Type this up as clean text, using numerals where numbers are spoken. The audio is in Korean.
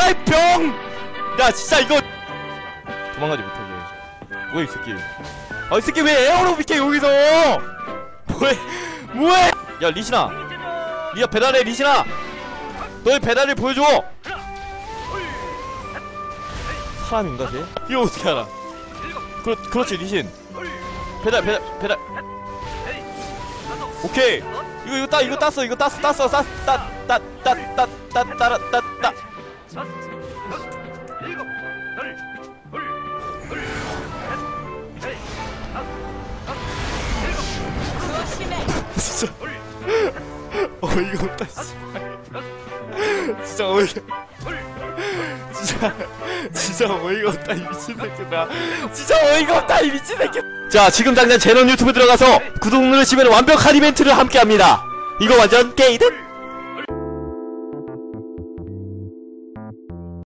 이 병! 야 진짜 이거 도망가지 못하게. 뭐야 이 새끼. 아 이 새끼 왜 에어로 비켜 여기서. 뭐해. 야 리신아, 니가 배달해. 리신아 너의 배달을 보여줘. 사람인가 쟤? 이거 어떻게 알아? 그렇지 리신. 배달. 오케이. 이거 땄어. 따따따따따따따따따. 진짜 어이가 없다 진짜 어이가 없다 이 미친 새끼들아. 진짜 어이가 없다 이 미친 새끼. 자 지금 당장 제논 유튜브 들어가서 구독 누르시면 완벽한 이벤트를 함께합니다. 이거 완전 게이든